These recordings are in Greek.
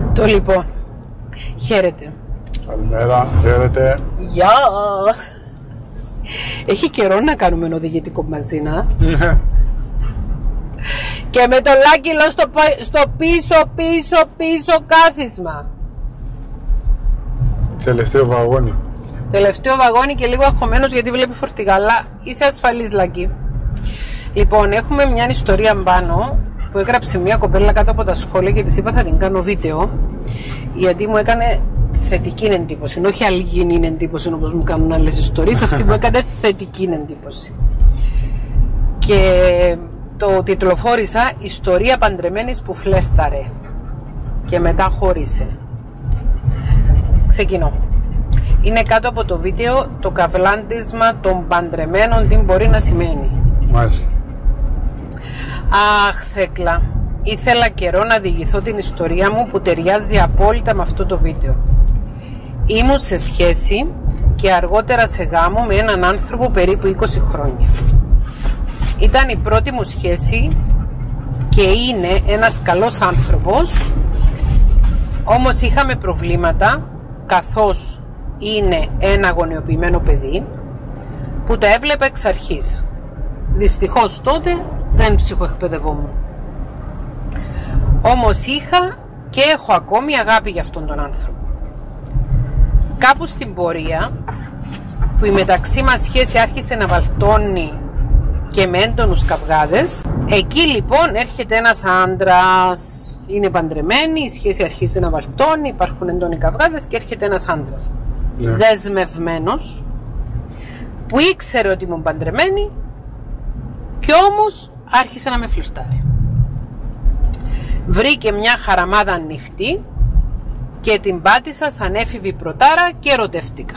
Το λοιπόν. Χαίρετε. Καλημέρα, χαίρετε. Γεια! Έχει καιρό να κάνουμε ένα οδηγητικό μαζί, να. Και με το Λάκυλο στο πίσω κάθισμα. Τελευταίο βαγόνι. Τελευταίο βαγόνι και λίγο αγχωμένος γιατί βλέπει φορτηγάλα. Είσαι ασφαλής, Λάκη? Λοιπόν, έχουμε μια ιστορία πάνω που έγραψε μια κοπέλα κάτω από τα σχόλια και της είπα θα την κάνω βίντεο, γιατί μου έκανε θετική εντύπωση, όχι αλγινή εντύπωση όπως μου κάνουν άλλες ιστορίες. Αυτή μου έκανε θετική εντύπωση και το τιτλοφόρησα «Ιστορία παντρεμένης που φλέρταρε και μετά χώρισε». Ξεκινώ. Είναι κάτω από το βίντεο το καβλάντισμα των παντρεμένων τι μπορεί να σημαίνει. Μάλιστα. Αχ, Θέκλα, ήθελα καιρό να διηγηθώ την ιστορία μου που ταιριάζει απόλυτα με αυτό το βίντεο. Ήμουν σε σχέση και αργότερα σε γάμο με έναν άνθρωπο περίπου 20 χρόνια. Ήταν η πρώτη μου σχέση και είναι ένας καλός άνθρωπος, όμως είχαμε προβλήματα καθώς είναι ένα αγωνιοποιημένο παιδί που τα έβλεπα εξ αρχής. Δυστυχώς τότε δεν ψυχοεκπαιδευόμουν. Όμως είχα και έχω ακόμη αγάπη για αυτόν τον άνθρωπο. Κάπου στην πορεία που η μεταξύ μας σχέση άρχισε να βαλτώνει και με έντονους καυγάδες, εκεί λοιπόν έρχεται ένας άντρας, είναι παντρεμένοι, η σχέση αρχίζει να βαλτώνει, υπάρχουν έντονοι καυγάδες και έρχεται ένας άντρας δεσμευμένος που ήξερε ότι ήμουν παντρεμένη και όμως άρχισε να με φλερτάρει. Βρήκε μια χαραμάδα ανοιχτή και την πάτησα σαν έφηβη πρωτάρα και ερωτεύτηκα.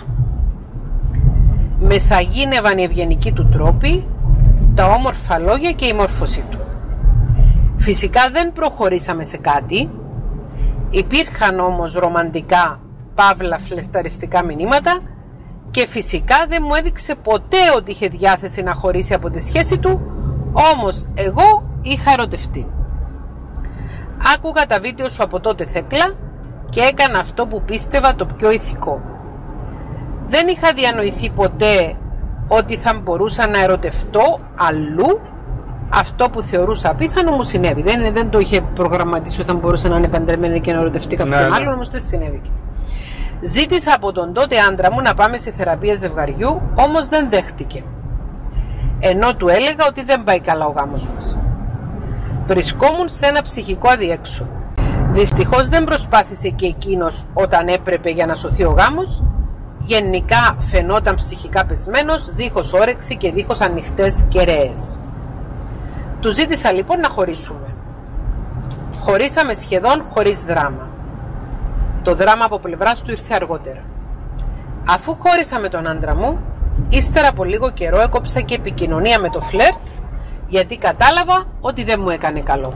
Με σαγίνευαν οι ευγενικοί του τρόποι, τα όμορφα λόγια και η μόρφωσή του. Φυσικά δεν προχωρήσαμε σε κάτι, υπήρχαν όμως ρομαντικά παύλα φλερταριστικά μηνύματα και φυσικά δεν μου έδειξε ποτέ ότι είχε διάθεση να χωρίσει από τη σχέση του, όμως εγώ είχα ερωτευτεί. Άκουγα τα βίντεο σου από τότε, Θέκλα, και έκανα αυτό που πίστευα το πιο ηθικό. Δεν είχα διανοηθεί ποτέ ότι θα μπορούσα να ερωτευτώ αλλού. Αυτό που θεωρούσα απίθανο μου συνέβη. Δεν το είχε προγραμματίσει ότι θα μπορούσα να είναι παντρεμένη και να ερωτευτεί κάποιον άλλον, όμως δεν συνέβη. Ζήτησα από τον τότε άντρα μου να πάμε σε θεραπεία ζευγαριού, όμως δεν δέχτηκε. Ενώ του έλεγα ότι δεν πάει καλά ο γάμος μας. Βρισκόμουν σε ένα ψυχικό αδιέξοδο. Δυστυχώς δεν προσπάθησε και εκείνος όταν έπρεπε για να σωθεί ο γάμος. Γενικά φαινόταν ψυχικά πεσμένος, δίχως όρεξη και δίχως ανοιχτές κεραίες. Του ζήτησα λοιπόν να χωρίσουμε. Χωρίσαμε σχεδόν χωρίς δράμα. Το δράμα από πλευράς του ήρθε αργότερα. Αφού χώρισα με τον άντρα μου, ύστερα από λίγο καιρό έκοψα και επικοινωνία με το φλερτ, γιατί κατάλαβα ότι δεν μου έκανε καλό.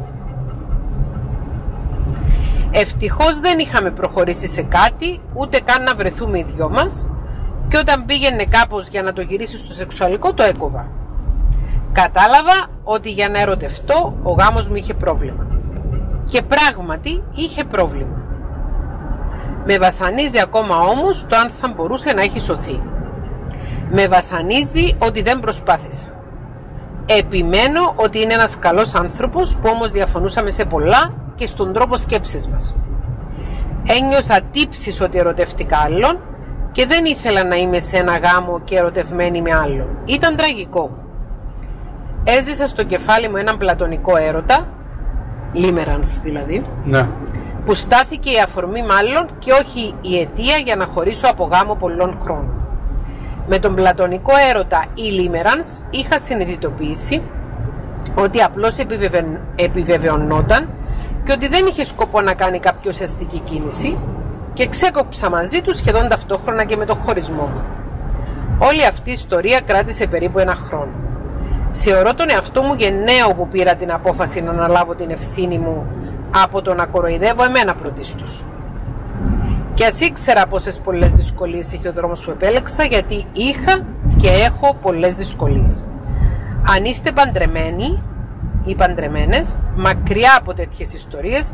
Ευτυχώς δεν είχαμε προχωρήσει σε κάτι, ούτε καν να βρεθούμε οι δυο μας, και όταν πήγαινε κάπως για να το γυρίσει στο σεξουαλικό το έκοβα. Κατάλαβα ότι για να ερωτευτώ ο γάμος μου είχε πρόβλημα. Και πράγματι είχε πρόβλημα. Με βασανίζει ακόμα όμως το αν θα μπορούσε να έχει σωθεί. Με βασανίζει ότι δεν προσπάθησα. Επιμένω ότι είναι ένας καλός άνθρωπος που όμως διαφωνούσαμε σε πολλά και στον τρόπο σκέψης μας. Ένιωσα τύψεις ότι ερωτεύτηκα άλλον και δεν ήθελα να είμαι σε ένα γάμο και ερωτευμένη με άλλον. Ήταν τραγικό. Έζησα στο κεφάλι μου έναν πλατωνικό έρωτα, λίμερανς δηλαδή, που στάθηκε η αφορμή μάλλον και όχι η αιτία για να χωρίσω από γάμο πολλών χρόνων. Με τον πλατωνικό έρωτα ή λίμερανς είχα συνειδητοποιήσει ότι απλώς επιβεβαιωνόταν και ότι δεν είχε σκοπό να κάνει κάποια ουσιαστική κίνηση και ξέκοψα μαζί του σχεδόν ταυτόχρονα και με το χωρισμό μου. Όλη αυτή η ιστορία κράτησε περίπου ένα χρόνο. Θεωρώ τον εαυτό μου γενναίο που πήρα την απόφαση να αναλάβω την ευθύνη μου από το να κοροϊδεύω εμένα πρωτίστως. Και ας ήξερα πόσες πολλές δυσκολίες είχε ο δρόμος που επέλεξα, γιατί είχα και έχω πολλές δυσκολίες. Αν είστε παντρεμένοι ή παντρεμένες, μακριά από τέτοιες ιστορίες,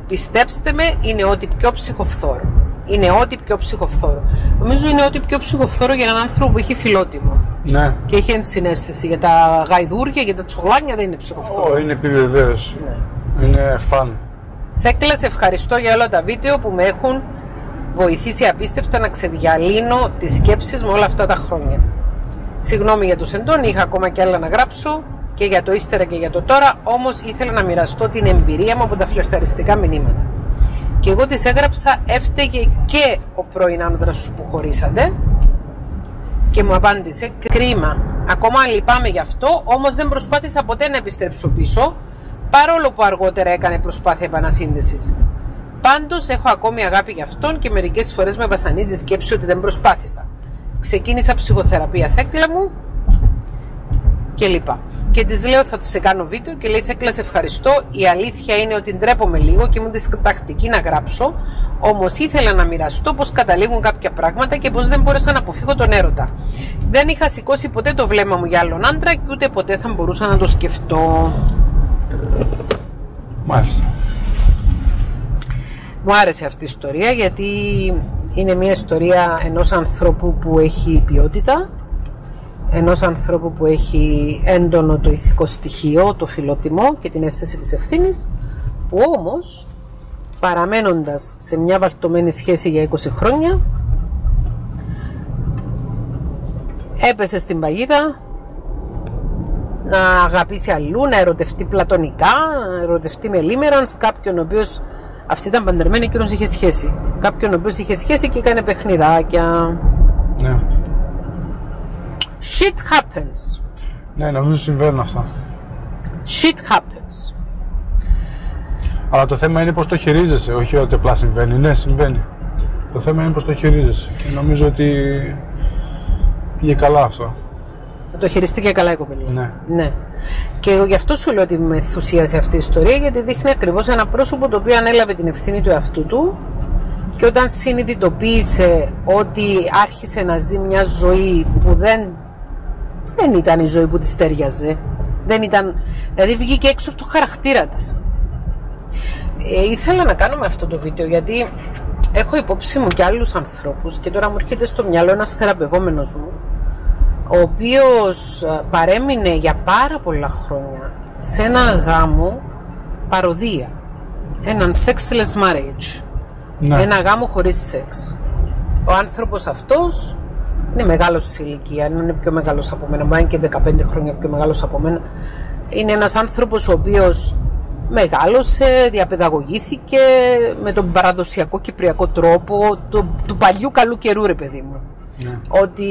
Πιστέψτε με, είναι ό,τι πιο ψυχοφθόρο. Είναι ό,τι πιο ψυχοφθόρο. Νομίζω είναι ό,τι πιο ψυχοφθόρο για έναν άνθρωπο που έχει φιλότιμο. Ναι. Και έχει ενσυναίσθηση. Για τα γαϊδούρια, για τα τσογλάνια δεν είναι ψυχοφθόρο. Είναι επιβεβαίωση. Ναι. Είναι φαν. Θέκλα, σε ευχαριστώ για όλα τα βίντεο που με έχουν βοηθήσει απίστευτα να ξεδιαλύνω τις σκέψεις μου όλα αυτά τα χρόνια. Συγγνώμη για το σεντόν, είχα ακόμα και άλλα να γράψω και για το ύστερα και για το τώρα, όμως ήθελα να μοιραστώ την εμπειρία μου από τα φλερταριστικά μηνύματα. Και εγώ της έγραψα, έφταιγε και ο πρώην άνδρας σου που χωρίσατε, και μου απάντησε, κρίμα, ακόμα λυπάμαι γι' αυτό, όμως δεν προσπάθησα ποτέ να επιστρέψω πίσω, παρόλο που αργότερα έκανε προσπάθεια επανασύνδεσης. Πάντως έχω ακόμη αγάπη για αυτόν και μερικές φορές με βασανίζει η σκέψη ότι δεν προσπάθησα. Ξεκίνησα ψυχοθεραπεία, Θέκλα μου, και λοιπά. Και της λέω, θα σε κάνω βίντεο, και λέει, Θέκλα, σε ευχαριστώ. Η αλήθεια είναι ότι ντρέπομαι λίγο και ήμουν διστακτική να γράψω, όμως ήθελα να μοιραστώ πώς καταλήγουν κάποια πράγματα και πώς δεν μπόρεσα να αποφύγω τον έρωτα. Δεν είχα σηκώσει ποτέ το βλέμμα μου για άλλον άντρα και ούτε ποτέ θα μπορούσα να το σκεφτώ. Μάλιστα. Μου άρεσε αυτή η ιστορία γιατί είναι μια ιστορία ενός ανθρώπου που έχει ποιότητα, ενός ανθρώπου που έχει έντονο το ηθικό στοιχείο, το φιλότιμο και την αίσθηση της ευθύνης, που όμως παραμένοντας σε μια βαλτωμένη σχέση για 20 χρόνια έπεσε στην παγίδα να αγαπήσει αλλού, να ερωτευτεί πλατωνικά, να ερωτευτεί με λίμερανς κάποιον ο οποίος, αυτή ήταν παντρεμένη, εκείνος είχε σχέση, κάποιον ο οποίος είχε σχέση και έκανε παιχνιδάκια. Ναι. Shit happens. Ναι, νομίζω συμβαίνουν αυτά. Shit happens. Αλλά το θέμα είναι πώς το χειρίζεσαι, όχι ότι απλά συμβαίνει. Ναι, συμβαίνει. Το θέμα είναι πώς το χειρίζεσαι. Και νομίζω ότι πήγε καλά αυτό. Το χειριστήκε καλά η κοπελιά. Ναι. Ναι. Και εγώ γι' αυτό σου λέω ότι με ενθουσίασε αυτή η ιστορία, γιατί δείχνει ακριβώς ένα πρόσωπο το οποίο ανέλαβε την ευθύνη του εαυτού του και όταν συνειδητοποίησε ότι άρχισε να ζει μια ζωή που δεν ήταν η ζωή που της τέριαζε. Δεν ήταν, δηλαδή βγήκε έξω από το χαρακτήρα της. Ήθελα να κάνουμε αυτό το βίντεο γιατί έχω υπόψη μου και άλλους ανθρώπους και τώρα μου έρχεται στο μυαλό ένας θεραπευόμενος μου, ο οποίος παρέμεινε για πάρα πολλά χρόνια σε ένα γάμο παροδία, έναν sexless marriage, Ναι. ένα γάμο χωρίς σεξ. Ο άνθρωπος αυτός είναι μεγάλος σε ηλικία, είναι πιο μεγάλος από μένα, μπορεί και 15 χρόνια πιο μεγάλος από μένα. Είναι ένας άνθρωπος ο οποίος μεγάλωσε, διαπαιδαγωγήθηκε με τον παραδοσιακό κυπριακό τρόπο του παλιού καλού καιρού, ρε παιδί μου. Ναι. Ότι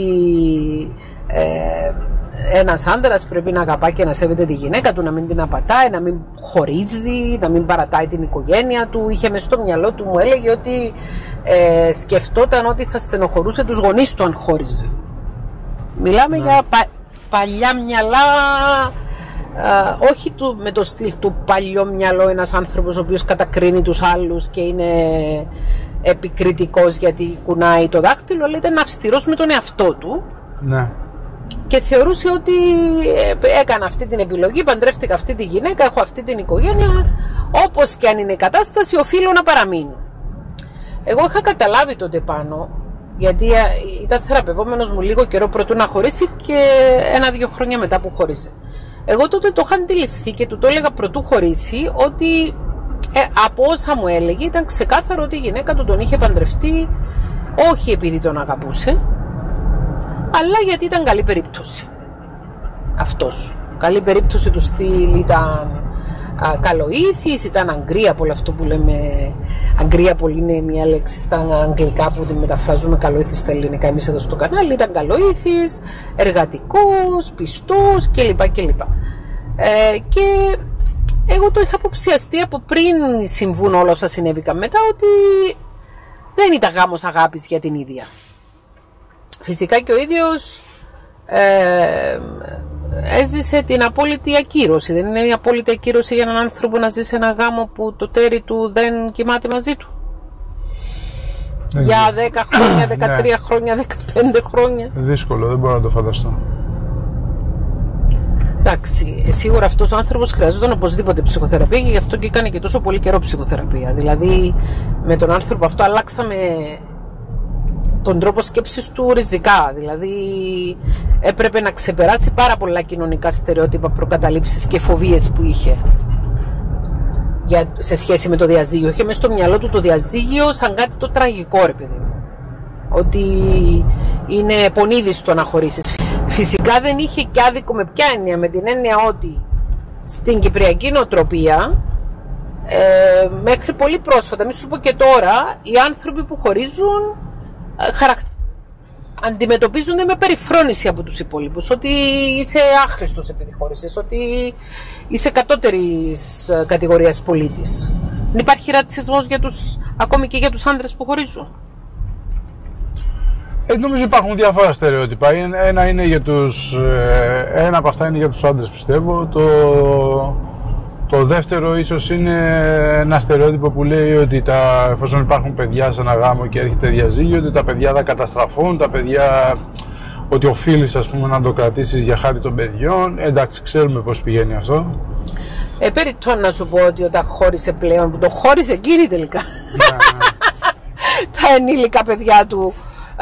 ένας άντρας πρέπει να αγαπά και να σέβεται τη γυναίκα του, να μην την απατάει, να μην χωρίζει, να μην παρατάει την οικογένεια του. Είχε μες στο μυαλό του, μου έλεγε ότι σκεφτόταν ότι θα στενοχωρούσε τους γονείς του αν χώριζε. Μιλάμε για παλιά μυαλά, όχι με το στυλ του παλιό μυαλό, ένας άνθρωπος ο οποίος κατακρίνει τους άλλους και είναι επικριτικός γιατί κουνάει το δάχτυλο, αλλά ήταν αυστηρός με τον εαυτό του. Ναι. Και θεωρούσε ότι έκανα αυτή την επιλογή, παντρεύτηκα αυτή τη γυναίκα, έχω αυτή την οικογένεια, όπως και αν είναι η κατάσταση, οφείλω να παραμείνω. Εγώ είχα καταλάβει τότε πάνω, γιατί ήταν θεραπευόμενος μου λίγο καιρό πρωτού να χωρίσει και 1-2 χρόνια μετά που χώρισε. Εγώ τότε το είχα αντιληφθεί και του το έλεγα πρωτού χωρίσει, ότι από όσα μου έλεγε ήταν ξεκάθαρο ότι η γυναίκα του τον είχε παντρευτεί όχι επειδή τον αγαπούσε, αλλά γιατί ήταν καλή περίπτωση. Αυτός. Καλή περίπτωση του στυλ, ήταν καλοήθης, ήταν αγκρία, όλο αυτό που λέμε. Αγκρία πολύ είναι μια λέξη στα αγγλικά που τη μεταφράζουμε καλοήθης στα ελληνικά εμείς εδώ στο κανάλι. Ήταν καλοήθης, εργατικός, πιστός κλπ. Και εγώ το είχα αποψιαστεί από πριν συμβούν όλα όσα συνέβηκαν μετά, ότι δεν ήταν γάμος αγάπης για την ίδια. Φυσικά και ο ίδιος έζησε την απόλυτη ακύρωση. Δεν είναι η απόλυτη ακύρωση για έναν άνθρωπο να ζήσει ένα γάμο που το τέρι του δεν κοιμάται μαζί του. Για 10 χρόνια, 13 χρόνια, 15 χρόνια. Δύσκολο, δεν μπορώ να το φανταστώ. Εντάξει, σίγουρα αυτός ο άνθρωπος χρειαζόταν οπωσδήποτε ψυχοθεραπεία και γι' αυτό και έκανε και τόσο πολύ καιρό ψυχοθεραπεία. Δηλαδή, με τον άνθρωπο αυτό αλλάξαμε τον τρόπο σκέψης του ριζικά. Δηλαδή, έπρεπε να ξεπεράσει πάρα πολλά κοινωνικά στερεότυπα, προκαταλήψεις και φοβίες που είχε σε σχέση με το διαζύγιο. Είχε μες στο μυαλό του το διαζύγιο σαν κάτι το τραγικό, ρε παιδί μου. Ότι είναι πονίδιστο να χωρίσεις. Φυσικά δεν είχε και άδικο με ποια έννοια, με την έννοια ότι στην κυπριακή νοοτροπία μέχρι πολύ πρόσφατα, μη σου πω και τώρα, οι άνθρωποι που χωρίζουν αντιμετωπίζονται με περιφρόνηση από τους υπόλοιπους, ότι είσαι άχρηστος επειδή χώρισες, ότι είσαι κατώτερης κατηγορίας πολίτης. Δεν υπάρχει ρατσισμός ακόμη και για τους άντρες που χωρίζουν. Νομίζω υπάρχουν διάφορα στερεότυπα. Ένα από αυτά είναι για τους άντρες, πιστεύω. Το δεύτερο ίσως είναι ένα στερεότυπο που λέει ότι εφόσον υπάρχουν παιδιά σε ένα γάμο και έρχεται διαζύγιο, ότι τα παιδιά θα καταστραφούν, ότι οφείλεις, ας πούμε, να το κρατήσεις για χάρη των παιδιών. Εντάξει, ξέρουμε πώς πηγαίνει αυτό. Περιττό να σου πω ότι όταν χώρισε πλέον, που το χώρισε εκείνη τελικά, τα ενήλικα παιδιά του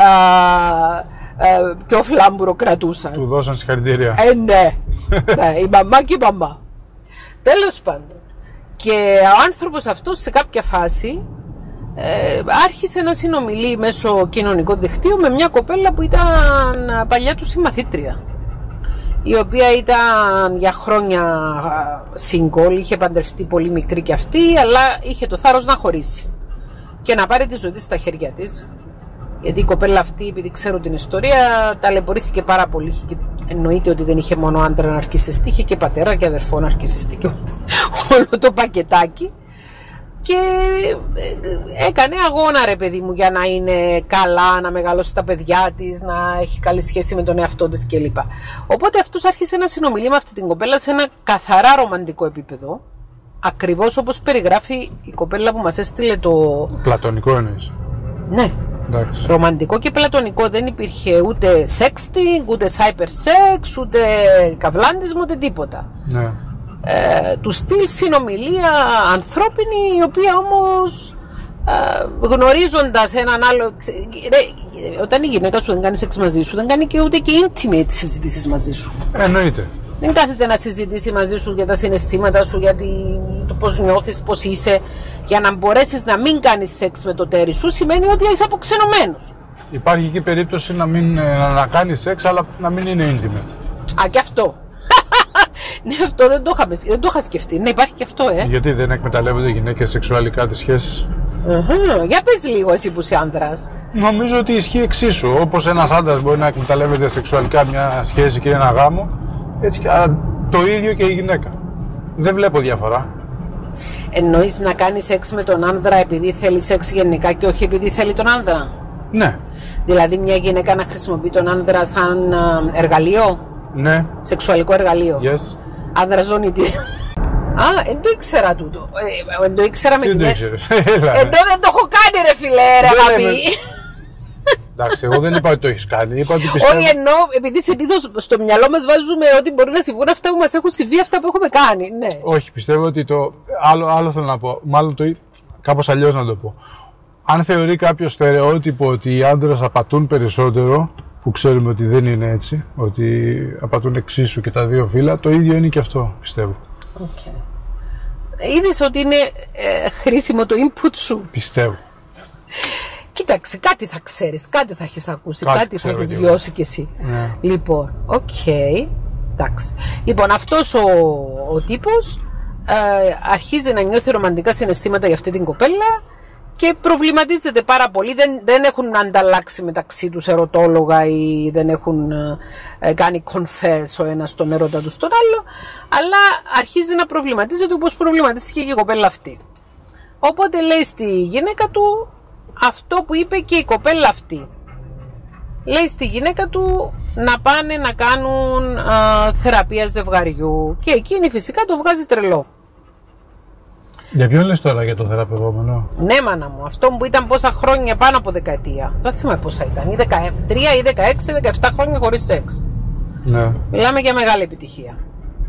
πιο φλάμπουρο κρατούσαν. Του δώσαν συγχαρητήρια. Ναι, η μαμά και η μαμά. Τέλος πάντων. Και ο άνθρωπος αυτός σε κάποια φάση άρχισε να συνομιλεί μέσω κοινωνικών δικτύων με μια κοπέλα που ήταν παλιά του συμμαθήτρια, η οποία ήταν για χρόνια single, είχε παντρευτεί πολύ μικρή κι αυτή, αλλά είχε το θάρρος να χωρίσει και να πάρει τη ζωή της στα χέρια της. Γιατί η κοπέλα αυτή, επειδή ξέρω την ιστορία, ταλαιπωρήθηκε πάρα πολύ. Εννοείται ότι δεν είχε μόνο άντρα ναρκισσιστή, είχε και πατέρα και αδερφό ναρκισσιστή και όλο το πακετάκι. Και έκανε αγώνα, ρε παιδί μου, για να είναι καλά, να μεγαλώσει τα παιδιά της, να έχει καλή σχέση με τον εαυτό της κλπ. Οπότε αυτός άρχισε να συνομιλεί με αυτή την κοπέλα σε ένα καθαρά ρομαντικό επίπεδο. Ακριβώς όπως περιγράφει η κοπέλα που μας έστειλε το... Πλατωνικό εννοείς? Ναι. Εντάξει. Ρομαντικό και πλατωνικό, δεν υπήρχε ούτε sexting, ούτε cyber sex, ούτε καβλάντισμα, ούτε τίποτα. Ναι. Του στυλ συνομιλία ανθρώπινη, η οποία όμως γνωρίζοντας έναν άλλο... Όταν η γυναίκα σου δεν κάνει σεξ μαζί σου, δεν κάνει και ούτε και intimate συζητήσεις μαζί σου. Εννοείται. Δεν κάθεται να συζητήσει μαζί σου για τα συναισθήματα σου, για το πώς νιώθεις, πώς είσαι. Για να μπορέσεις να μην κάνεις σεξ με το τέρι σου, σημαίνει ότι είσαι αποξενωμένος. Υπάρχει και περίπτωση να κάνεις σεξ, αλλά να μην είναι intimate. Α, και αυτό. Ναι, αυτό δεν το είχα σκεφτεί. Ναι, υπάρχει και αυτό, Γιατί δεν εκμεταλλεύονται οι γυναίκες σεξουαλικά τις σχέσεις? Για πες λίγο εσύ που είσαι άντρας. Νομίζω ότι ισχύει εξίσου. Όπως ένας άντρας μπορεί να εκμεταλλεύεται σεξουαλικά μια σχέση και ένα γάμο, έτσι το ίδιο και η γυναίκα. Δεν βλέπω διαφορά. Εννοείς να κάνει σεξ με τον άντρα επειδή θέλει σεξ γενικά και όχι επειδή θέλει τον άντρα? Ναι. Δηλαδή μια γυναίκα να χρησιμοποιεί τον άντρα σαν εργαλείο? Ναι. Σεξουαλικό εργαλείο? Yes. Άντρα ζώνη της. Α, δεν το ήξερα τούτο. Δεν το ήξερα με την... Δεν το ήξερες. Ενώ δεν το έχω κάνει, ρε φιλέ, ρε αγάπη. Εντάξει, εγώ δεν είπα ότι το έχεις κάνει. Είπα ότι πιστεύω... Όχι, εννοώ, επειδή συνήθως στο μυαλό μας βάζουμε ότι μπορεί να συμβούν αυτά που μας έχουν συμβεί, αυτά που έχουμε κάνει. Ναι. Όχι, πιστεύω ότι το. Άλλο θέλω να πω. Μάλλον κάπως αλλιώς να το πω. Αν θεωρεί κάποιο στερεότυπο ότι οι άντρες απατούν περισσότερο, που ξέρουμε ότι δεν είναι έτσι, ότι απατούν εξίσου και τα δύο φύλλα, το ίδιο είναι και αυτό, πιστεύω. Okay. Είδες ότι είναι χρήσιμο το input σου? Πιστεύω. Κοίταξε, κάτι θα ξέρεις, κάτι θα έχεις ακούσει, κάτι θα έχεις βιώσει κι εσύ. Ναι. Λοιπόν, εντάξει. Λοιπόν, αυτός ο τύπος αρχίζει να νιώθει ρομαντικά συναισθήματα για αυτή την κοπέλα και προβληματίζεται πάρα πολύ. Δεν έχουν ανταλλάξει μεταξύ τους ερωτόλογα ή δεν έχουν κάνει confess ο ένας τον έρωτα του στον άλλο, αλλά αρχίζει να προβληματίζεται όπως προβληματίστηκε και η κοπέλα αυτή. Οπότε λέει στη γυναίκα του αυτό που είπε και η κοπέλα αυτή. Λέει στη γυναίκα του να πάνε να κάνουν θεραπεία ζευγαριού και εκείνη φυσικά το βγάζει τρελό. Για ποιον λες τώρα, για το θεραπευόμενο? Ναι, μάνα μου, αυτό που ήταν πόσα χρόνια, πάνω από δεκαετία. Δεν θυμάμαι πόσα ήταν, ή 13 ή 16, 17 χρόνια χωρίς σεξ. Ναι. Μιλάμε για μεγάλη επιτυχία.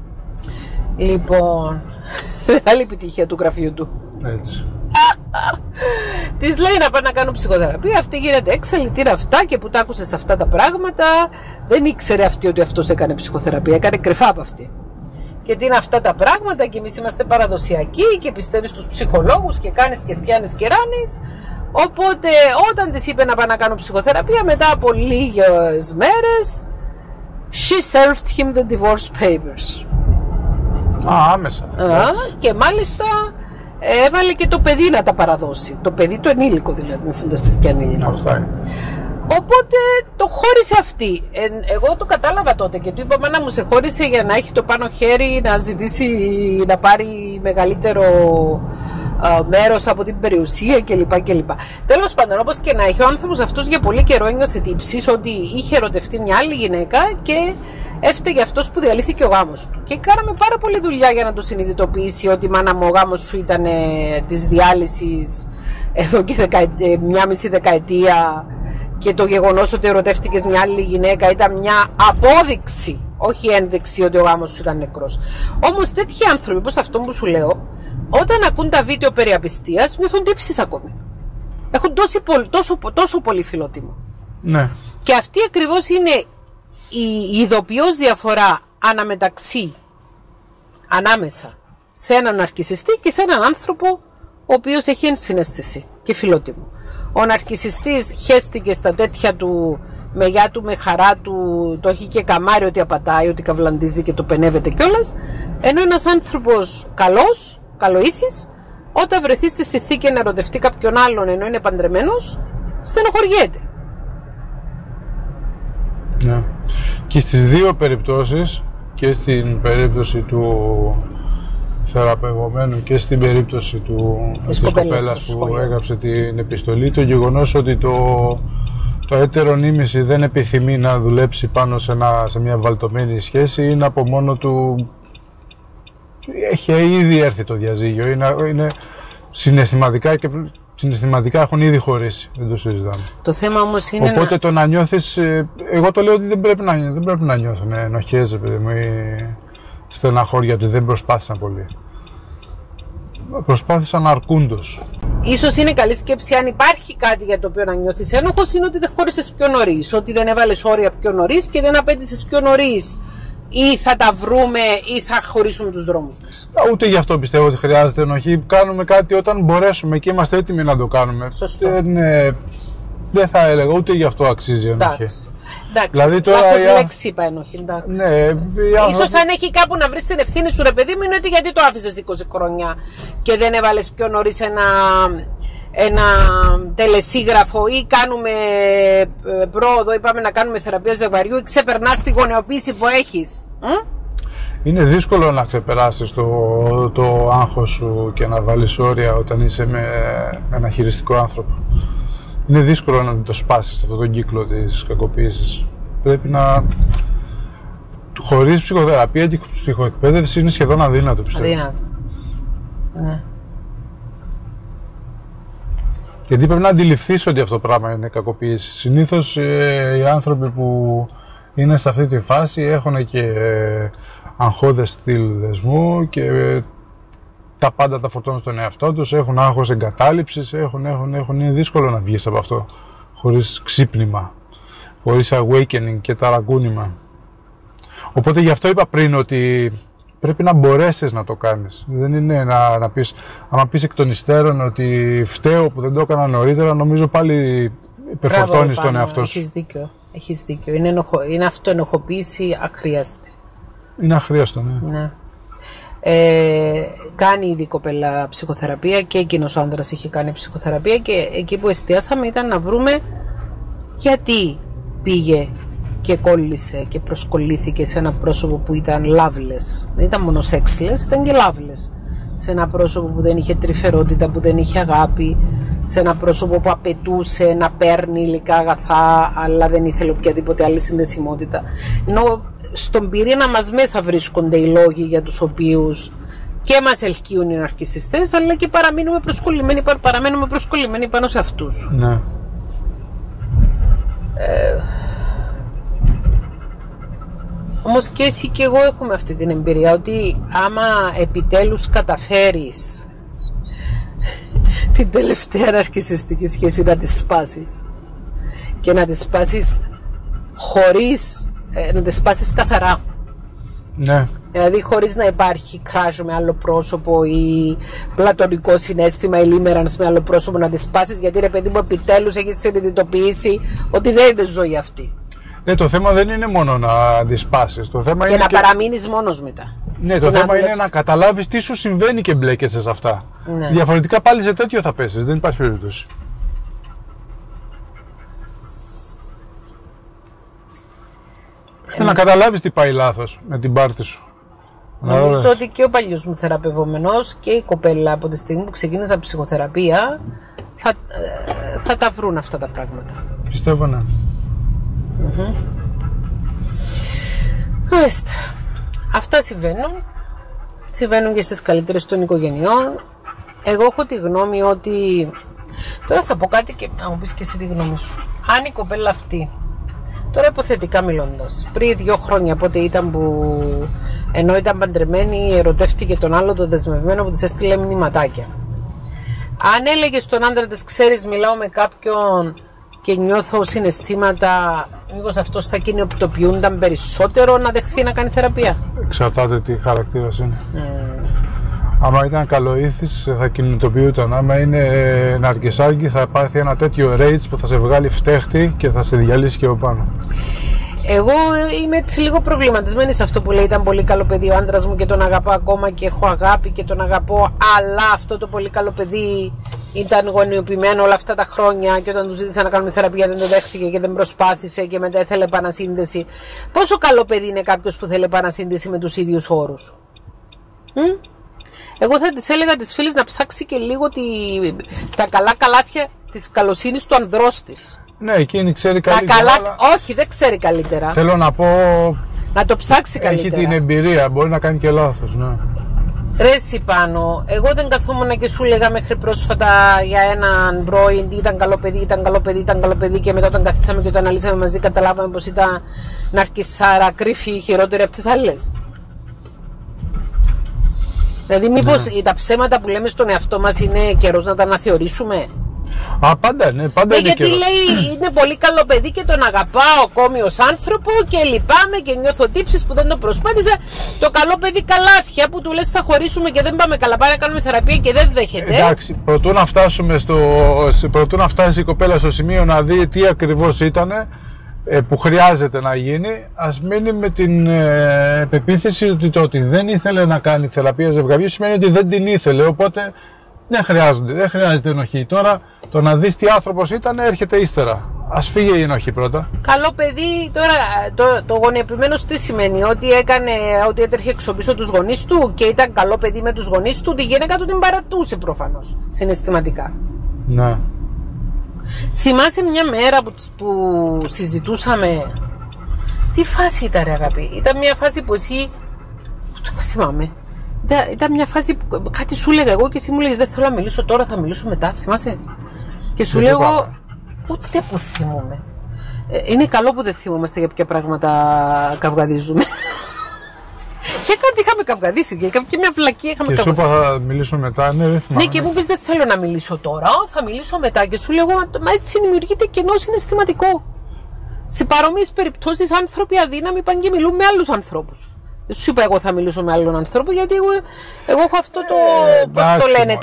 Λοιπόν, άλλη επιτυχία του γραφείου του. Έτσι. Της λέει να πάει να κάνω ψυχοθεραπεία. Αυτή γίνεται έξαλλη, τι είναι αυτά και που τα άκουσες αυτά τα πράγματα. Δεν ήξερε αυτή ότι αυτός έκανε ψυχοθεραπεία, έκανε κρυφά από αυτή. Και τι είναι αυτά τα πράγματα, και εμείς είμαστε παραδοσιακοί και πιστεύεις στους ψυχολόγους και κάνεις και φτιάνεις και ράνεις. Οπότε όταν της είπε να πάει να κάνω ψυχοθεραπεία, μετά από λίγες μέρες, she served him the divorce papers. Άμεσα. Και μάλιστα έβαλε και το παιδί να τα παραδώσει. Το παιδί το ενήλικο δηλαδή, μην φανταστείς και ανήλικο. Αυτά είναι. Οπότε το χώρισε αυτή. Εγώ το κατάλαβα τότε και του είπα, μάνα μου, σε χώρισε για να έχει το πάνω χέρι, να ζητήσει να πάρει μεγαλύτερο μέρος από την περιουσία κλπ. Τέλος πάντων, όπως και να έχει, ο άνθρωπος αυτός για πολύ καιρό ένιωθε τύψεις ότι είχε ερωτευτεί μια άλλη γυναίκα και έφταιγε αυτός που διαλύθηκε ο γάμος του. Και κάναμε πάρα πολλή δουλειά για να το συνειδητοποιήσει ότι, μάνα μου, ο γάμος σου ήταν της διάλυσης εδώ και μια μισή δεκαετία, και το γεγονός ότι ερωτεύτηκες μια άλλη γυναίκα ήταν μια απόδειξη, όχι ένδειξη ότι ο γάμος σου ήταν νεκρός. Όμως τέτοιοι άνθρωποι, όπως αυτό που σου λέω, όταν ακούν τα βίντεο περί απιστίας, νιώθουν τύψεις ακόμη. Έχουν τόσο πολύ φιλότιμο. Ναι. Και αυτή ακριβώς είναι η ειδοποιώς διαφορά ανάμεσα σε έναν ναρκισσιστή και σε έναν άνθρωπο ο οποίος έχει ενσυναίσθηση και φιλότιμο. Ο ναρκισσιστής χέστηκε στα τέτοια του, με γιά του, με χαρά του, το έχει και καμάρι ότι απατάει, ότι καυλαντίζει και το πενεύεται κιόλας. Ενώ ένας άνθρωπος καλός, καλοήθης, όταν βρεθεί στη συνθήκη να ερωτευτεί κάποιον άλλον ενώ είναι παντρεμένος, στενοχωριέται. Ναι. Και στις δύο περιπτώσεις, και στην περίπτωση του θεραπευομένου και στην περίπτωση της κοπέλας που έγραψε την επιστολή, το γεγονός ότι το έτερο νήμιση δεν επιθυμεί να δουλέψει πάνω σε μια βαλτωμένη σχέση είναι από μόνο του, έχει ήδη έρθει το διαζύγιο, είναι συναισθηματικά έχουν ήδη χωρίσει, δεν το συζητάμε. Το θέμα όμως είναι οπότε το να νιώθεις, εγώ το λέω ότι δεν πρέπει να νιώθουν ενοχές, παιδί μου, ή στεναχώρια ότι δεν προσπάθησαν πολύ. Προσπάθησαν αρκούντος. Ίσως είναι καλή σκέψη, αν υπάρχει κάτι για το οποίο να νιώθεις ένοχος, είναι ότι δεν χώρισες πιο νωρίς, ότι δεν έβαλες όρια πιο νωρίς και δεν απέντησες πιο νωρίς. Ή θα τα βρούμε ή θα χωρίσουμε τους δρόμους μας. Ούτε γι' αυτό πιστεύω ότι χρειάζεται ενοχή. Κάνουμε κάτι όταν μπορέσουμε και είμαστε έτοιμοι να το κάνουμε. Σωστό. Δεν θα έλεγα, ούτε γι' αυτό αξίζει ενοχή. Εντάξει, δηλαδή τώρα λάθος λέξη είπα ενοχή, εντάξει. Ναι, ίσως αν έχει κάπου να βρεις την ευθύνη σου, ρε παιδί μου, είναι ότι γιατί το άφησες 20 χρόνια και δεν έβαλες πιο νωρίς ένα τελεσίγραφο, ή κάνουμε πρόοδο ή πάμε να κάνουμε θεραπεία ζευγαριού, ή ξεπερνάς τη γονεοποίηση που έχεις. Είναι δύσκολο να ξεπεράσεις το άγχος σου και να βάλεις όρια όταν είσαι με ένα χειριστικό άνθρωπο. Είναι δύσκολο να το σπάσεις αυτόν τον κύκλο της κακοποίησης. Πρέπει να... Χωρίς ψυχοθεραπεία και ψυχοεκπαίδευση είναι σχεδόν αδύνατο, πιστεύω. Αδύνατο. Ναι. Γιατί πρέπει να αντιληφθείς ότι αυτό το πράγμα είναι κακοποίηση. Συνήθως οι άνθρωποι που είναι σε αυτή τη φάση έχουν και αγχώδες στυλ δεσμού και τα πάντα τα φορτώνουν στον εαυτό τους, έχουν άγχος εγκατάλειψης, είναι δύσκολο να βγεις από αυτό χωρίς ξύπνημα, χωρίς awakening και ταρακούνημα. Οπότε γι' αυτό είπα πριν ότι πρέπει να μπορέσεις να το κάνεις. Δεν είναι να πεις, άμα πεις εκ των υστέρων ότι φταίω που δεν το έκανα νωρίτερα, νομίζω πάλι υπερφορτώνεις τον εαυτό σου. Έχεις δίκιο. Είναι αυτοενοχοποίηση αχρίαστη. Είναι αχρίαστο, ναι. Κάνει ήδη η κοπέλα ψυχοθεραπεία και εκείνος ο άνδρας είχε κάνει ψυχοθεραπεία, και εκεί που εστιάσαμε ήταν να βρούμε γιατί πήγε και κόλλησε και προσκολλήθηκε σε ένα πρόσωπο που ήταν loveless. Δεν ήταν μόνο sexless, ήταν και loveless. Σε ένα πρόσωπο που δεν είχε τρυφερότητα, που δεν είχε αγάπη, σε ένα πρόσωπο που απαιτούσε να παίρνει υλικά αγαθά, αλλά δεν ήθελε οποιαδήποτε άλλη συνδεσιμότητα. Ενώ στον πυρήνα μας μέσα βρίσκονται οι λόγοι για τους οποίους και μας ελκύουν οι ναρκισσιστές, αλλά και παραμένουμε προσκολλημένοι πάνω σε αυτούς. Ναι. Όμως και εσύ και εγώ έχουμε αυτή την εμπειρία, ότι άμα επιτέλους καταφέρεις την τελευταία ναρκισσιστική σχέση να τη σπάσεις και να τη σπάσεις χωρίς να τη σπάσεις καθαρά. Ναι. Δηλαδή χωρίς να υπάρχει crush με άλλο πρόσωπο ή πλατωνικό συναίσθημα ή limerence με άλλο πρόσωπο, να τη σπάσεις, γιατί ρε παιδί μου επιτέλους έχεις συνειδητοποιήσει ότι δεν είναι ζωή αυτή. Ναι, το θέμα δεν είναι μόνο να τη σπάσεις. Το θέμα και είναι να παραμείνεις μόνος μετά. Ναι, το θέμα είναι να καταλάβεις τι σου συμβαίνει και μπλέκεσαι σε αυτά. Ναι. Διαφορετικά πάλι σε τέτοιο θα πέσεις, δεν υπάρχει περίπτωση. Να καταλάβεις τι πάει λάθος με την πάρτη σου. Νομίζω ότι και ο παλιός μου θεραπευόμενος και η κοπέλα από τη στιγμή που ξεκίνησα ψυχοθεραπεία θα τα βρουν αυτά τα πράγματα. Πιστεύω, ναι. Αυτά συμβαίνουν και στις καλύτερες των οικογενειών. Εγώ έχω τη γνώμη ότι, τώρα θα πω κάτι και να μου πεις και εσύ τη γνώμη σου. Αν η κοπέλα αυτή, τώρα υποθετικά μιλώντας, πριν 2 χρόνια πότε ήταν που ενώ ήταν παντρεμένη ερωτεύτηκε τον άλλο το δεσμευμένο που της έστειλε μηνυματάκια, αν έλεγε στον άντρα της, ξέρεις, μιλάω με κάποιον και νιώθω συναισθήματα, μήπως αυτός θα κινητοποιούνταν περισσότερο να δεχθεί να κάνει θεραπεία? Εξαρτάται τι χαρακτήρας είναι. Άμα ήταν καλοήθης θα κινητοποιούταν. Άμα είναι ναρκισσάκι θα πάθει ένα τέτοιο rage που θα σε βγάλει φταίχτη και θα σε διαλύσει και από πάνω. Εγώ είμαι έτσι λίγο προβληματισμένη σε αυτό που λέει, ήταν πολύ καλό παιδί ο άντρας μου και τον αγαπώ ακόμα και έχω αγάπη και τον αγαπώ, αλλά αυτό το πολύ καλό παιδί ήταν γονιοποιημένο όλα αυτά τα χρόνια και όταν του ζήτησα να κάνουμε θεραπεία δεν το δέχτηκε και δεν προσπάθησε και μετά ήθελε επανασύνδεση. Πόσο καλό παιδί είναι κάποιος που θέλει επανασύνδεση με τους ίδιους όρους? Εγώ θα της έλεγα τις φίλες να ψάξει και λίγο τα καλά καλάθια της καλοσύνης του ανδρός της. Ναι, εκείνη ξέρει καλύτερα. Αλλά... Όχι, δεν ξέρει καλύτερα. Θέλω να πω. Να το ψάξει καλύτερα. Έχει την εμπειρία, μπορεί να κάνει και λάθος, ναι. Ρε εσύ Πάνο, εγώ δεν καθόμουν και σου λέγα μέχρι πρόσφατα για έναν πρώην ήταν καλό παιδί, ήταν καλό παιδί, ήταν καλό παιδί και μετά όταν καθίσαμε και το αναλύσαμε μαζί καταλάβαμε πως ήταν ναρκισσάρα, κρύφη, χειρότερη από τις άλλες. Δηλαδή μήπως τα ψέματα που λέμε στον εαυτό μας είναι καιρός να τα αναθεωρήσουμε? Πάντα, ναι, πάντα είναι γιατί καιρός. λέει είναι πολύ καλό παιδί και τον αγαπάω ακόμη ως άνθρωπο και λυπάμαι και νιώθω τύψεις που δεν το προσπάθησα. Το καλό παιδί καλάθια που του λες θα χωρίσουμε και δεν πάμε καλά, πάμε να κάνουμε θεραπεία και δεν δέχεται. Εντάξει, προτού να φτάσει η κοπέλα στο σημείο να δει τι ακριβώς ήτανε που χρειάζεται να γίνει, ας μείνει με την πεποίθηση ότι το ότι δεν ήθελε να κάνει θεραπεία ζευγαριού σημαίνει ότι δεν την ήθελε, οπότε δεν χρειάζεται ενοχή. Τώρα το να δεις τι άνθρωπος ήταν έρχεται ύστερα. Ας φύγει η ενοχή πρώτα. Καλό παιδί, τώρα το γονιοποιημένος τι σημαίνει? Ότι ότι έτρεχε έξω πίσω τους γονείς του και ήταν καλό παιδί με τους γονείς του, τη γυναίκα του την παρατούσε προφανώς, συναισθηματικά. Ναι. Θυμάσαι μια μέρα που συζητούσαμε, τι φάση ήταν ρε αγάπη? Ήταν μια φάση που εσύ, το θυμάμαι, ήταν μια φάση που κάτι σου έλεγα εγώ και εσύ μου λέγες δεν θέλω να μιλήσω τώρα, θα μιλήσω μετά, θυμάσαι? Και σου λέω εγώ, ούτε που θυμούμαι. Είναι καλό που δεν θυμόμαστε για ποια πράγματα καυγαδίζουμε. Και κάτι είχαμε καυγαδίσει και μια βλακία είχαμε καυγαδίσει. Και σου είπα θα μιλήσω μετά, ναι, δεν θυμάμαι. Ναι, και μου πεις δεν θέλω να μιλήσω τώρα, θα μιλήσω μετά. Και σου λέω, μα έτσι δημιουργείται κενό συναισθηματικό. Σε παρόμοιες περιπτώσεις άνθρωποι αδύναμοι πάνε και μιλούν με άλλους ανθρώπους. Δεν σου είπα εγώ θα μιλήσω με άλλον άνθρωπο, γιατί εγώ έχω αυτό το, πώς το λένε,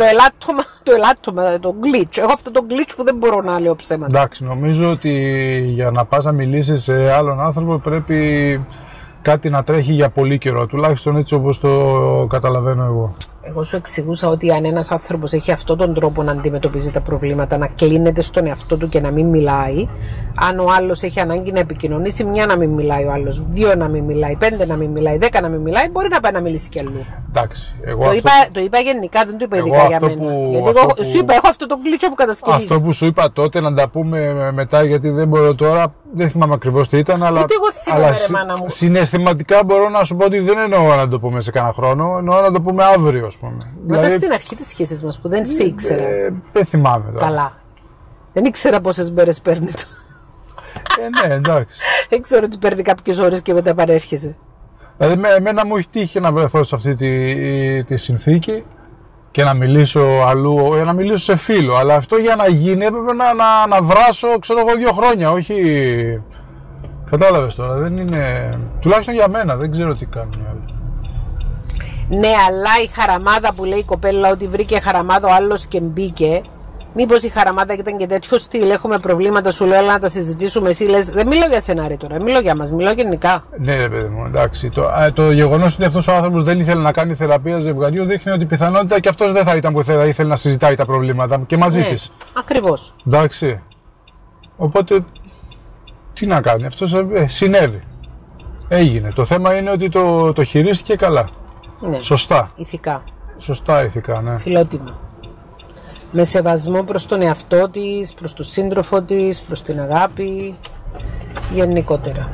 το glitch. Έχω αυτό το glitch που δεν μπορώ να λέω ψέματα. Εντάξει, νομίζω ότι για να πας να μιλήσεις σε άλλον άνθρωπο πρέπει κάτι να τρέχει για πολύ καιρό, τουλάχιστον έτσι όπως το καταλαβαίνω εγώ. Εγώ σου εξηγούσα ότι αν ένας άνθρωπος έχει αυτόν τον τρόπο να αντιμετωπίζει τα προβλήματα, να κλείνεται στον εαυτό του και να μην μιλάει, αν ο άλλος έχει ανάγκη να επικοινωνήσει, μια να μην μιλάει ο άλλος, 2 να μην μιλάει, 5 να μην μιλάει, 10 να μην μιλάει, μπορεί να πάει να μιλήσει κι αλλού. Εντάξει, το είπα γενικά, δεν το είπα ειδικά για μένα. Γιατί σου είπα, έχω αυτό το κλίτσο που κατασκευίζει. Αυτό που σου είπα τότε να τα πούμε μετά, γιατί δεν μπορώ τώρα, δεν θυμάμαι ακριβώς τι ήταν, αλλά συναισθηματικά μπορώ να σου πω ότι δεν εννοώ να το πούμε σε κανένα χρόνο, εννοώ να το πούμε αύριο. Μετά στην αρχή της σχέσης μας που δεν σε ήξερα. Δεν θυμάμαι τώρα. Καλά. Δεν ήξερα πόσες μέρες παίρνει το. Ναι, εντάξει. Δεν ξέρω ότι παίρνει κάποιες ώρες και μετά παρέρχεσαι. Δηλαδή, εμένα μου έχει τύχει να βρεθώ σε αυτή τη συνθήκη και να μιλήσω αλλού, να μιλήσω σε φίλο. Αλλά αυτό για να γίνει έπρεπε να βράσω, ξέρω εγώ, 2 χρόνια, όχι. Κατάλαβες τώρα, δεν είναι. Τουλάχιστον για μένα, δεν ξέρω τι κάνουν οι άλλοι. Ναι, αλλά η χαραμάδα που λέει η κοπέλα ότι βρήκε χαραμάδα ο άλλος και μπήκε. Μήπως η χαραμάδα ήταν και τέτοιο στυλ, έχουμε προβλήματα, σου λέω, αλλά να τα συζητήσουμε. Εσύ λες, δεν μιλάω για σενάρι τώρα, μιλάω για μας, μιλάω γενικά. Ναι, ρε παιδί μου, εντάξει. Το γεγονός ότι αυτός ο άνθρωπος δεν ήθελε να κάνει θεραπεία ζευγαριού δείχνει ότι πιθανότητα και αυτός δεν θα ήταν που ήθελε να συζητάει τα προβλήματα και μαζί της. Ακριβώς. Εντάξει. Οπότε, τι να κάνει, αυτός συνέβη. Έγινε. Το θέμα είναι ότι το χειρίστηκε καλά. Ναι. Σωστά. Ηθικά. Σωστά ηθικά, ναι. Φιλότιμο. Με σεβασμό προς τον εαυτό της, προς τον σύντροφο της, προς την αγάπη, γενικότερα.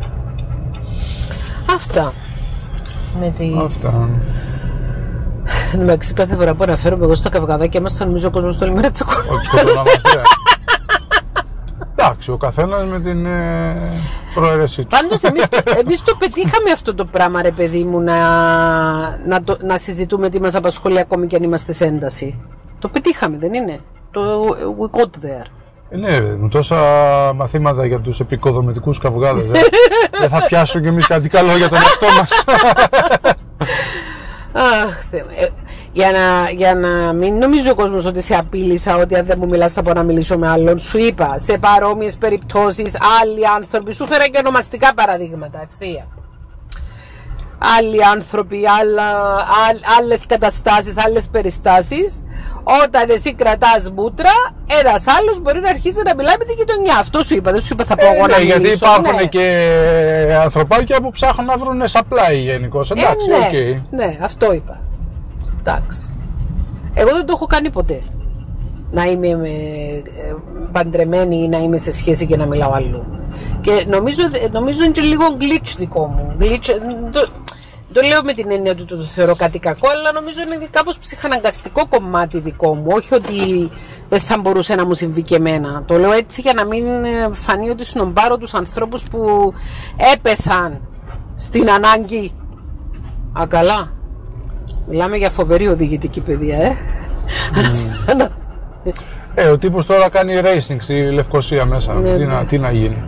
Αυτά. Με τις... Αυτά. Εντάξει, κάθε φορά που αναφέρομαι εγώ στα καυγαδάκια μας θα νομίζω ο κόσμος το λιμέρα τσακώνει. Ότι σκοτωνόμαστε. Εντάξει, ο καθένας με την προαίρεσή του. Πάντως εμείς το πετύχαμε αυτό το πράγμα, ρε παιδί μου, να συζητούμε τι μας απασχολεί ακόμη και αν είμαστε σε ένταση. Το πετύχαμε, δεν είναι? We got there. Ναι, τόσα μαθήματα για τους επικοδομητικούς καυγάδες. Δεν θα πιάσουν κι εμείς κάτι καλό για τον εαυτό μας. Αχ, για να μην νομίζει ο κόσμος ότι σε απείλησα, ότι αν δεν μου μιλάς θα μπορώ να μιλήσω με άλλον. Σου είπα, σε παρόμοιες περιπτώσεις, άλλοι άνθρωποι, σου φέρα και ονομαστικά παραδείγματα, ευθεία. Άλλοι άνθρωποι, άλλες καταστάσεις, άλλες περιστάσεις. Όταν εσύ κρατάς μούτρα, ένας άλλος μπορεί να αρχίσει να μιλάει με την γειτονιά. Αυτό σου είπα, δεν σου είπα θα πω εγώ να μιλήσω. Γιατί υπάρχουν και ανθρωπάκια που ψάχνουν να βρουν supply γενικώς. Εντάξει, ναι, okay. Ναι, αυτό είπα. Εντάξει. Εγώ δεν το έχω κάνει ποτέ. Να είμαι παντρεμένη ή να είμαι σε σχέση και να μιλάω αλλού. Και νομίζω είναι και λίγο glitch δικό μου. Το λέω με την έννοια ότι το θεωρώ κάτι κακό, αλλά νομίζω είναι κάπως ψυχαναγκαστικό κομμάτι δικό μου. Όχι ότι δεν θα μπορούσε να μου συμβεί και εμένα. Το λέω έτσι για να μην φανεί ότι σνομπάρω τους ανθρώπους που έπεσαν στην ανάγκη. Α, καλά. Μιλάμε για φοβερή οδηγητική παιδεία, Ο τύπος τώρα κάνει racing στη Λευκοσία μέσα. Ναι, τι να γίνει.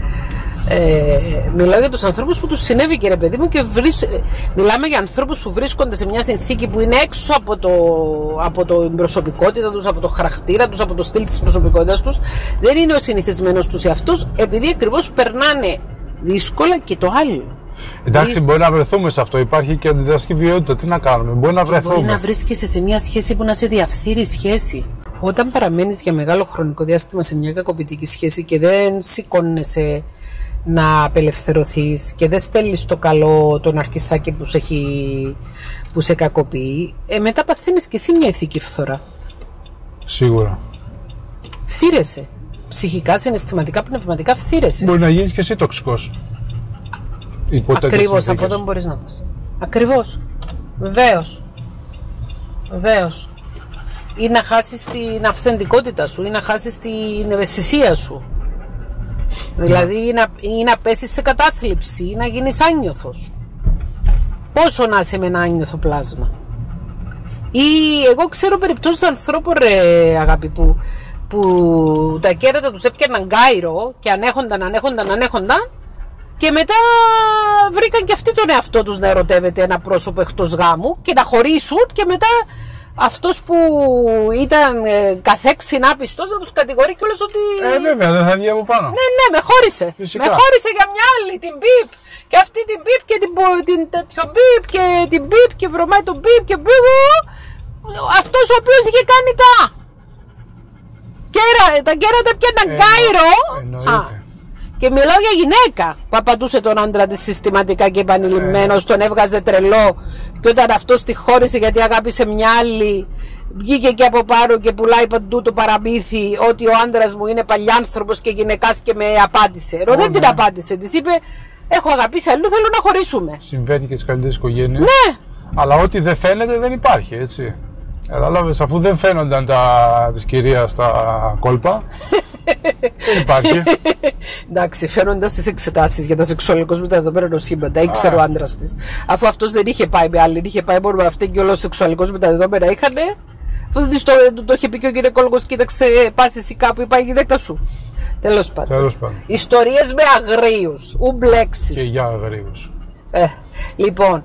Μιλάω για τους ανθρώπους που τους συνέβη, και ρε παιδί μου, και μιλάμε για ανθρώπους που βρίσκονται σε μια συνθήκη που είναι έξω από την προσωπικότητα τους, από το χαρακτήρα τους, από το στυλ της προσωπικότητας τους. Δεν είναι ο συνηθισμένος τους εαυτός, επειδή ακριβώς περνάνε δύσκολα και το άλλο. Εντάξει, μπορεί να βρεθούμε σε αυτό. Υπάρχει και αντιδραστική βιότητα. Τι να κάνουμε, μπορεί να βρεθούμε. Μπορεί να βρίσκεσαι σε μια σχέση που να σε διαφθείρει σχέση. Όταν παραμένεις για μεγάλο χρονικό διάστημα σε μια κακοποιητική σχέση και δεν σηκώνεσαι να απελευθερωθείς και δεν στέλνεις το καλό τον αρχισάκι που σε κακοποιεί, μετά παθαίνεις και εσύ μια ηθική φθορά. Σίγουρα. Φθείρεσαι. Ψυχικά, συναισθηματικά, πνευματικά φθείρεσαι. Μπορεί να γίνεις και εσύ τοξικός. Ακριβώς, από εδώ μπορείς να πας. Ακριβώς. Βεβαίως. Βεβαίως. Ή να χάσεις την αυθεντικότητα σου, ή να χάσεις την ευαισθησία σου. Δηλαδή, ή να πέσεις σε κατάθλιψη, ή να γίνεις άνιωθος. Πόσο να είσαι με ένα άνιωθο πλάσμα. Ή εγώ ξέρω περιπτώσεις ανθρώπων, ρε αγάπη, που τα κέρατα τους έπιαναν γκάιρο και ανέχονταν και μετά βρήκαν και αυτοί τον εαυτό τους να ερωτεύεται ένα πρόσωπο εκτός γάμου και να χωρίσουν, και μετά αυτός που ήταν καθέξιν άπιστος να τους κατηγορεί κιόλας ότι... Βέβαια, δεν θα βγει από πάνω. Ναι, με χώρισε. Φυσικά. Με χώρισε για μια άλλη, την πιπ. Και αυτή την πιπ και την τέτοιο πιπ και την πιπ και βρωμάει τον πιπ και πιπ. Αυτός ο οποίος είχε κάνει τα κέρατα πιάναν γκάιρο. Και μιλάω για γυναίκα που απαντούσε τον άντρα της συστηματικά και επανειλημμένος, τον έβγαζε τρελό, και όταν αυτός τη χώρισε γιατί αγάπησε μια άλλη, βγήκε και από πάνω και πουλάει παντού το παραμύθι ότι ο άντρας μου είναι παλιάνθρωπος και γυναικάς και με απάντησε. Δεν την απάντησε, της είπε έχω αγαπήσει αλλού, θέλω να χωρίσουμε. Συμβαίνει και στις καλύτερες οικογένειες. Ναι. Αλλά ό,τι δεν φαίνεται δεν υπάρχει, έτσι. Κατάλαβες, αφού δεν φαίνονταν της κυρίας τα κόλπα, Δεν υπάρχει. Εντάξει, φέροντα τι εξετάσει για τα σεξουαλικώ μεταδεδομένα νοσήματα, ήξερε ο άντρα τη. Αφού αυτό δεν είχε πάει με άλλη, είχε πάει μόνο με αυτήν και όλο σεξουαλικώ μεταδεδομένα είχανε. Αφού δεν το είχε πει και ο γυναικόλογος, κοίταξε, πας εσύ κάπου, είπα η γυναίκα σου. Τέλος πάντων. Ιστορίες με αγρίους, ουμπλέξεις. Και για αγρίους. Λοιπόν,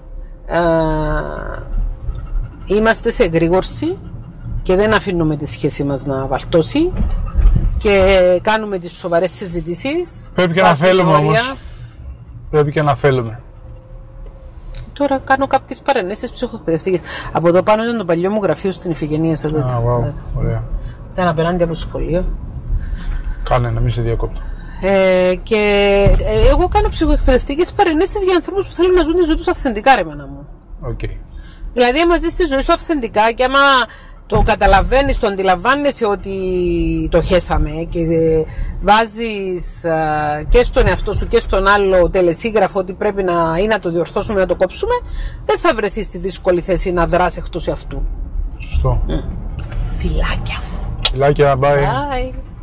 είμαστε σε εγρήγορση και δεν αφήνουμε τη σχέση μας να βαλτώσει και κάνουμε τις σοβαρές συζητήσεις. Πρέπει και να θέλουμε όμως. Πρέπει και να θέλουμε. Τώρα κάνω κάποιες παρενέσεις ψυχοεκπαιδευτικές. Από εδώ πάνω ήταν το παλιό μου γραφείο στην Ιφηγενία. Ωραία. Ήταν απέναντι από το σχολείο. Κάνε να μην σε διακόπτω. Και εγώ κάνω ψυχοεκπαιδευτικές παρενέσεις για ανθρώπους που θέλουν να ζουν τη ζωή τους αυθεντικά, ρε μάνα μου. Okay. Δηλαδή, άμα ζεις τη ζωή σου αυθεντικά και άμα το καταλαβαίνεις, το αντιλαμβάνεσαι ότι το χέσαμε και βάζεις και στον εαυτό σου και στον άλλο τελεσίγραφο ότι πρέπει να το διορθώσουμε, να το κόψουμε, δεν θα βρεθείς στη δύσκολη θέση να δράς εκτός εαυτού. Σωστό. Φιλάκια. Φιλάκια, bye. Bye.